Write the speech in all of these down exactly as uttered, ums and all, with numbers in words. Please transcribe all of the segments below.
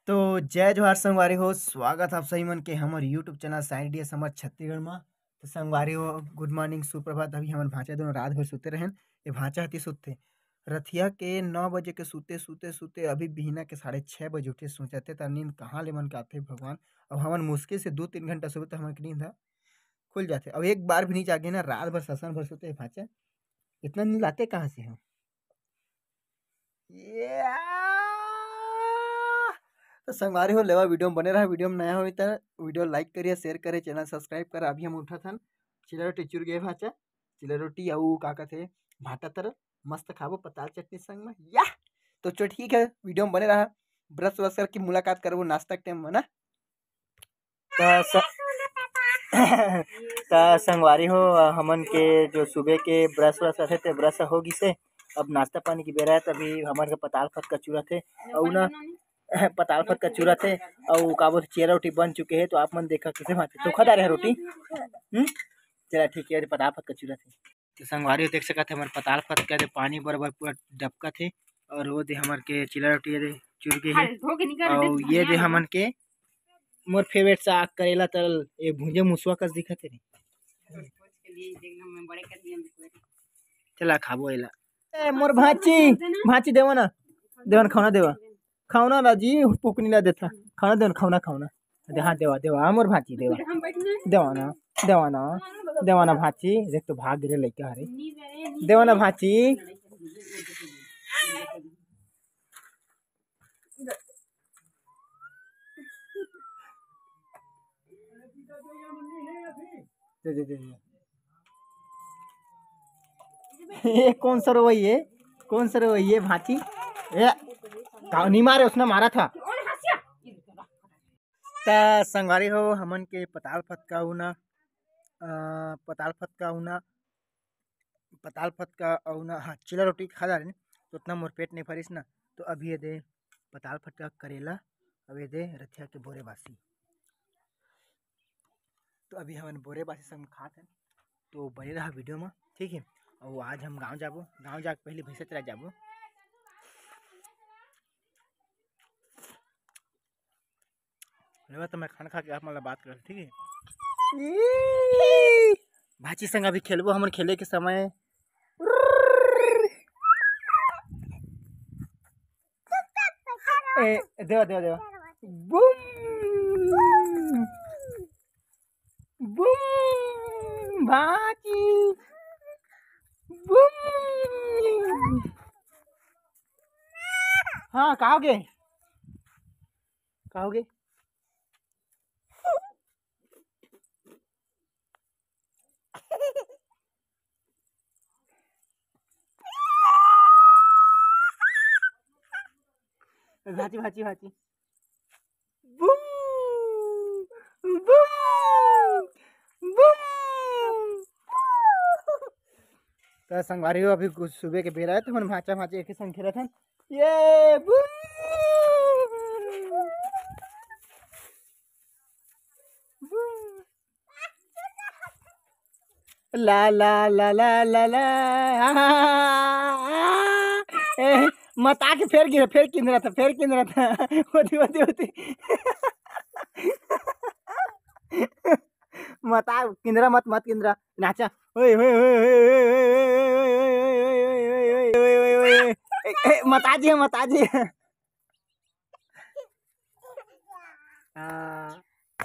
तो जय जोहार संगवारी हो। स्वागत आप सही मन के हमर YouTube channel science D S हमर छत्तीसगढ़ में। तो संगवारी हो, गुड मॉर्निंग, सुप्रभात। अभी हमर भांचा दोनों रात भर सुते रहन। ये भांचा हती सुते रतिया के नौ बजे के सुते सुते सुते अभी बिहना के साढ़े छः बजे उठे। सोचते त नींद कहाँ ले मन के आथे भगवान। अब हमन मुश्किल से दो तीन घंटा सोते तो हमन की नींद ह खुल जाते। अब एक बार भी नहीं जागे ना, रात भर ससन भर सोते भांचा। इतना नींद आते कहाँ से हम? तो संगवारी हो, लेवा वीडियो में बने रहा। वीडियो में नया हो तो वीडियो लाइक करिए, शेयर करिए, चैनल सब्सक्राइब कर। अभी हम उठा था चिला रोटी चुर गए भाचा। चिला रोटी आऊ का कहते भाटा तर मस्त खाबो पताल चटनी संग में या। तो चलो ठीक है, वीडियो में बने रहा। ब्रश व्रश करके मुलाकात करबो नाश्ता के टाइम में ना। तो संगवारी हो, हमन के जो सुबह के ब्रश व्रश रहे थे ब्रश हो गई से। अब नाश्ता पानी की बेरा है। तभी हमारे के पताल फत का चूरा थे और ना पताल फत का चूरा थे और काबो चेरा रोटी बन चुके हैं। तो आप मन देखा किसे भाते तो खा रहे रोटी। हम्म चला ठीक है, पताल फत का चूरा थे। तो संगवारी देख सकते हमारे पताल फत का पानी बराबर पूरा डबका थे। और वो दे हमारे के चिला रोटी ये चुर गए है। और ये दे हमन के मोर फेवरेट साग करेला तरल ये भुंजे मुसवा कस दिखत है। चला खाबो एला। ए मोर भाची भाची देवा ना, देवन खाना देवा खाना ना जी, पुकनी ला देता खाना देवन खाना खाना दे। हाँ देवा देवा मोर भाची देवा देवा ना देवा ना देवा ना भाची। देख तो भाग गिरे लइका हरे। देवा ना भाची। दे दे दे ये कौन सा रोई है? कौन सा रोई है भाची? ए नहीं मारे, उसने मारा था। ता संगवारी हो, हमन के पताल फत का उना पताल फत का उना पताल फत का उना हाँ चिला रोटी खा जा रहे तो उतना मोर पेट नहीं भरिस ना। तो अभी ये दे पताल फत का करेला, अब ये दे रथिया के बोरे बासी। तो अभी हमन बोरे बासी संग खाते हैं। तो बने रहा वीडियो में, ठीक है। और आज हम गांव जाबो, गांव जाके पहले भैंसा चरा जाबो। तो मैं खाना खा के आप मतलब बात कर, ठीक है। भाची संग अभी खेलबो। हमन खेले के समय ए देवा देवा देवा बूम बूम भाची बूम। हाँ कहोगे कहोगे भाची भाची भाची बूम बूम बूम। तो संगवारी हो, अभी कुछ सुबह के बेरा है तो हम भाचा भाचा एक संग खेला था। ये बूम ला ला ला ला ला ला मता के फेर गिरा, फेर किन रहा था, फेर किन रहा था होती होती होती मता किंदरा मत मत किंदरा नाचा। ओए ओए ओए मता जी मता जी। हाँ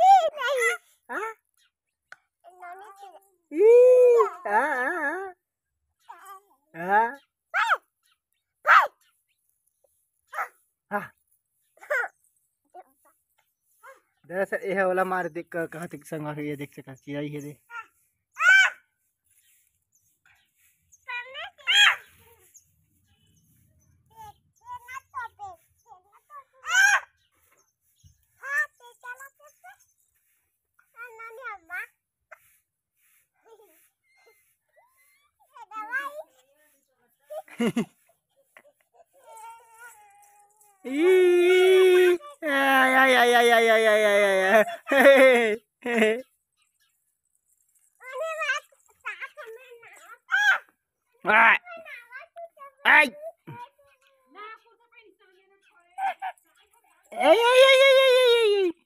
दरअसल यह वाला मार देख कहाँ तक संग ये देख सका चिड़ाई है दे। ए ए ए ए ए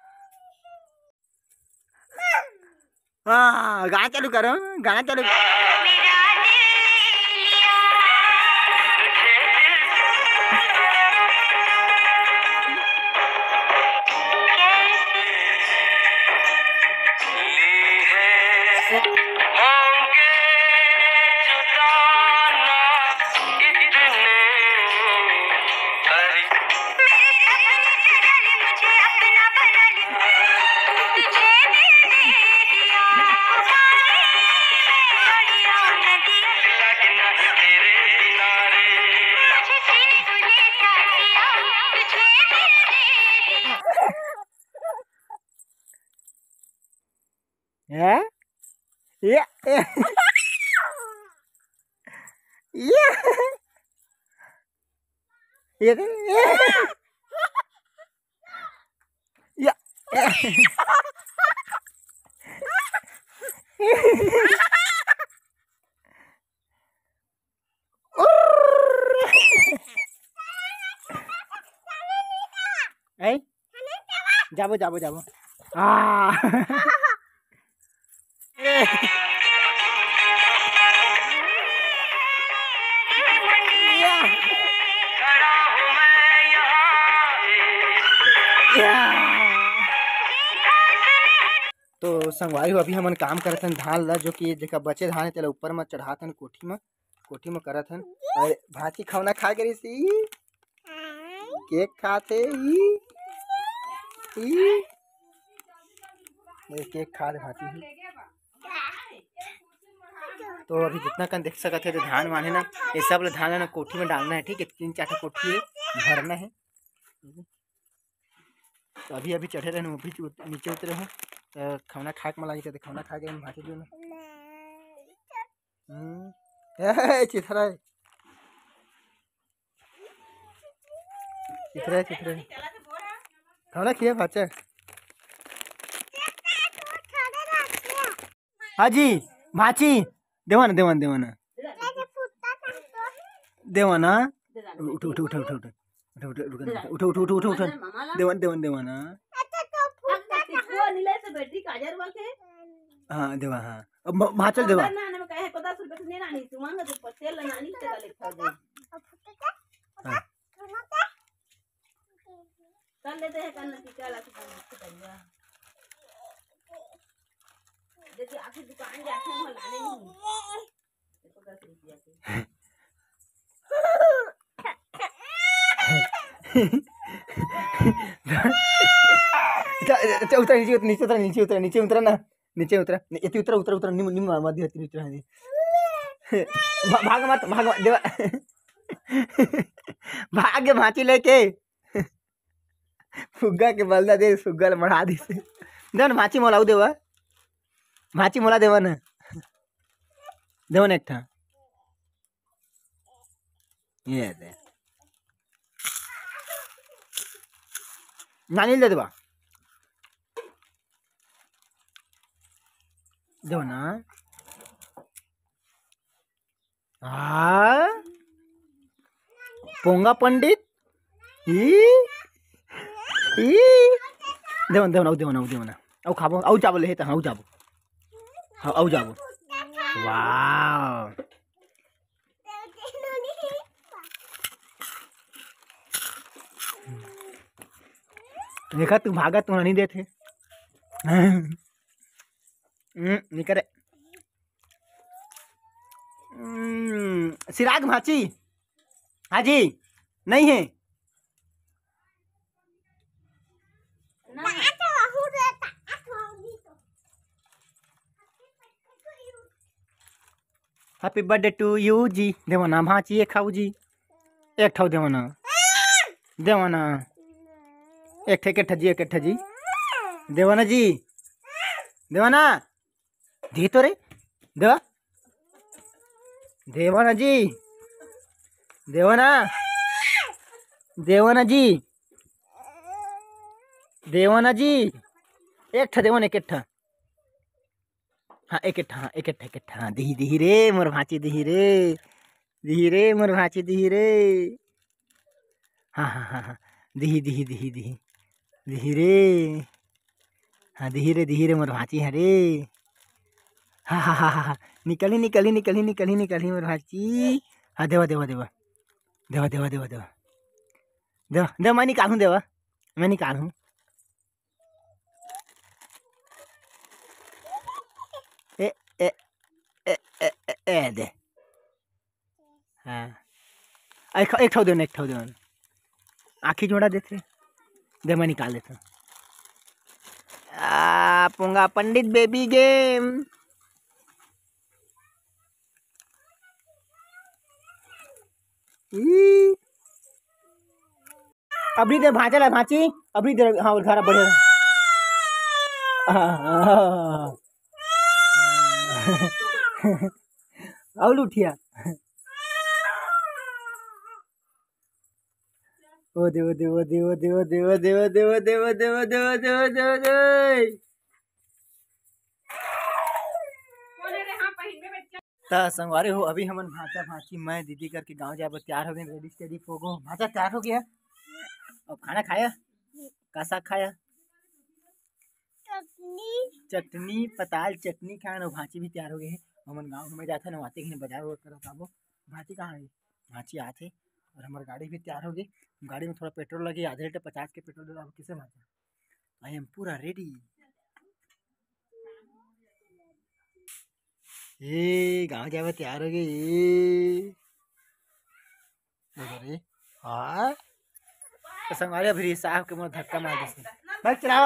हाँ गाना चालू करो गाना चालू है ये ये ये ये ये ए जाबो जाबो जाबो हाँ तो संगवारी अभी हमन काम करत हन धान ला जो कि देखा बचे धान है तेला ऊपर में चढ़ात हन कोठी में कोठी में करत हन और भाची खाना खा के रही केक खाते ई ई केक खा ले भाती तो अभी जितना कन देख सकते है तो धान वान है ना ये सब धान है ना कोठी में डालना है ठीक है तीन चार कोठी है भरना है तो अभी अभी चढ़े रहे अभी नीचे उतरे हैं तो खाना खा के लगी खाना खा के भाती जो चिथरा चिथरा चिथरा खाना खिया भाचा हाँ जी भाची देवाना देवाना देवाना देवाना उठ उठ उठ उठ उठ उठ उठ उठ उठ उठ देवन देवन देवाना हाँ देवा हाँ अब भाचल देवा देखिए आखिर दुकान जाते हैं वहाँ लाने नहीं देखो दस रुपया के उतरा नीचे उतरा नीचे उतरा नीचे उतरा नीचे उतरा ना नीचे उतरा इतनी उतरा उतरा उतरा निम निम मध्य इतनी उतरा है भाग मत भाग मत देवा भाग के भाची लेके फुग्गा के बलदा दे फुग्गा मढ़ा दी से देवन भाची मोलाऊ देवा भाची मोला देवा ना देवन एक था ये दे नानी ले देवा देवा ना हाँ पोंगा पंडित ही ही देवन देवन आउ देवन आउ देवन आउ खाबो आउ चावल है आउ जाबो हाँ आउ जाबो वाह देखा तू भागा तू नहीं देते नहीं करे सिराग भाची हाँ जी नहीं है हैप्पी बर्थडे टू यू जी देवाना भाची एक खाऊ जी एक ठाऊ देवाना देवाना एक ठे के जी एक जी देवाना जी देवाना दी तो रे देवा देवाना जी देवाना देवाना जी देवाना जी एक ठा देवाना एक ठा हाँ एक हाँ एक एक हाँ दी दी रे मोर भाची दी रे दी रे मोर भाची दी रे हाँ हाँ हाँ हाँ दिही दिही दिही दिही दिही रे। हाँ दिही रे दिही रे मोर भाची हरे। हा हा हा हा निकली निकली निकली निकली निकली मोर भाची। हाँ देवा देवा देवा देवा देवा देवा देवा देवा देवा मैं निकालूँ देवा मैं निकालूँ। ए ए ए ए ए ए दे। हाँ एक एक ठो दे एक ठो दे आँखी जोड़ा देते दे मैं निकाल देता हूँ। आ पुंगा पंडित बेबी गेम। अभी दे भाचा ला भाची अभी दे। हाँ घर बढ़िया और उठिया ओ देव देव देव देव देव देव देव देव देव देव देव देव देव। तो संगवारी हो अभी हमन भाचा भाची मैं दीदी करके गांव जाए तैयार हो गए रेडी स्टेडी फोगो। भाचा तैयार हो गया अब खाना खाया का साग खाया चटनी चटनी पताल चटनी खाया। भाची भी तैयार हो गए है हमन गाँव में जाते ना आते बाजार कर भाची कहाँ है भाची आते और हमारी गाड़ी भी तैयार हो गई। गाड़ी में थोड़ा पेट्रोल लगे आधे लीटर पचास के पेट्रोल डला किसे भाचा आई एम पूरा रेडी। ए गाँव जाए तैयार हो गए हाँ तो संगवारी फिर साहब के मुँह धक्का मार दे बाइक चलावा।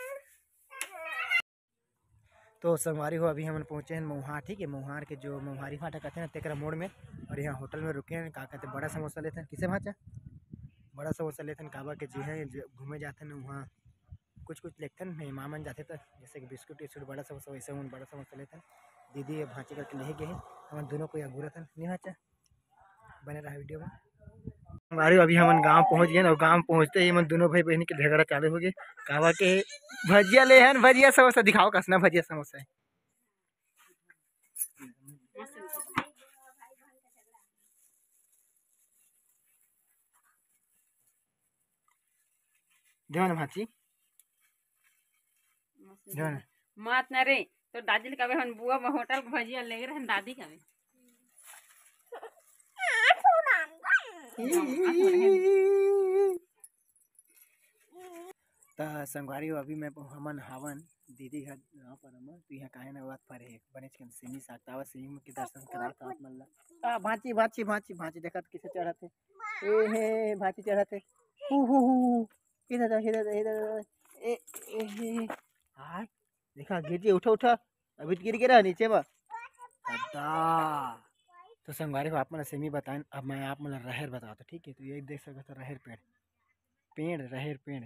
तो संगवारी हो अभी हम पहुँचे हैं मोहार ठीक है। मोहार के जो मोहारी फाटा कहते हैं ना तेकरा मोड़ में और यहाँ होटल में रुके हैं का कहते बड़ा समोसा लेते हैं किसे भाचा बड़ा समोसा लेते हैं काबा के जी है घूमे जाते हैं वहाँ कुछ कुछ लेते हैं मेहमान जाते थे जैसे कि बिस्कुट विस्कुट बड़ा समोसा वैसे उन बड़ा समोसा लेते हैं। दीदी भाची करके ले गए हैं हम दोनों को यहाँ घूरा था नहीं भाचा बने रहा वीडियो में। हमारे अभी हम गांव पहुंच गए और गांव पहुंचते ही हम दोनों भाई बहन के झगड़ा चालू हो गए कावा के भजिया ले हैं भजिया समोसा दिखाओ कसना भजिया समोसा है। देवन भाची देवन मत न रे तो दादी कबे हम बुआ में होटल भजिया ले रहे दादी कबे तो संगवारी अभी मैं हमन हवन दीदी घर गाँव पर हम तो यहाँ काहे ना बात पर है बने सिमी सागतावा सिमी के दर्शन करा था आप मन ला भाची भाची भाची भाची देखत किसे चढ़ते ए हे भाची चढ़ते हु हु हु इधर इधर इधर ए ए हाय देखा गिर जी उठा उठा अभी गिर गिरा नीचे बा अद्दा। तो संगवारी को आप मन सेमी बताएं अब मैं आप मन रहेर बताता ठीक है। तो ये देख सकते रहेर पेड़ पेड़ रहेर पेड़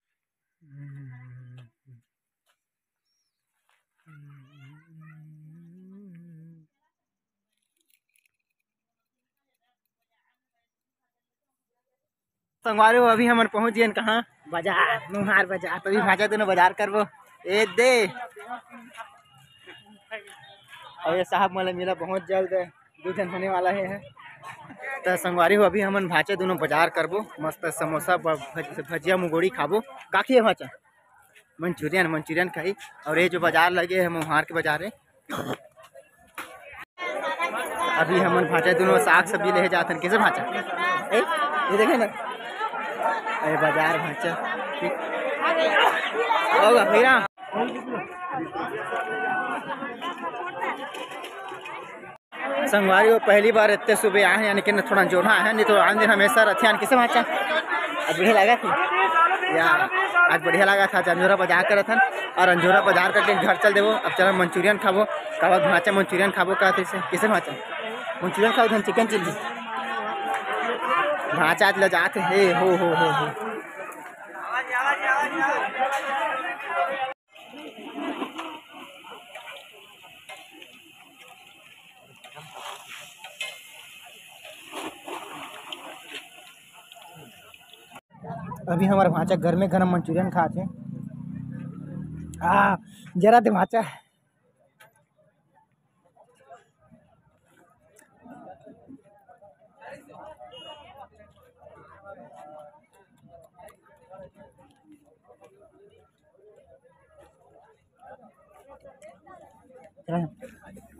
संगवारी हो अभी हम पहुंच गए कहाँ बाजार मुहार बाजार तो भी भाजा दोनों बाजार करबो ए दे और ये साहब मला मेरा बहुत जल्द दूधन होने वाला है। तो संगवारी हो अभी हमन भाचा दोनों बाजार करबो मस्त समोसा भजिया मुगोड़ी खाबो काखी है भाचा मंचूरियन मंचूरियन खाई और ये जो बाजार लगे है मुहार के बाजार है। अभी हमन भाचा दोनों साग सब्जी ले जाते हैं कैसे भाचा ए ये देखे ना अरे बाजार भाचा ठीक होगा भैया। संगवारी वो पहली बार इतने सुबह आए हैं यानी कि थोड़ा जोड़ा है नहीं तो आन दिन हमेशा रहते हैं किसे भाचा आज बढ़िया लगा थी या आज बढ़िया लगा था अंजोरा बाजार कर था और अंजोरा बाजार करके घर चल देवो अब चलो मंचूरियन खाबो कब भाचा मंचूरियन खाबो का किसे भाचा मंचूरियन खाओ धन चिकन चिल्ली भाचा आज ले जाते हे हो हो हो हो अभी हमारे भाचा घर में गरम मंचूरियन खाते आ जरा दे भाचा चला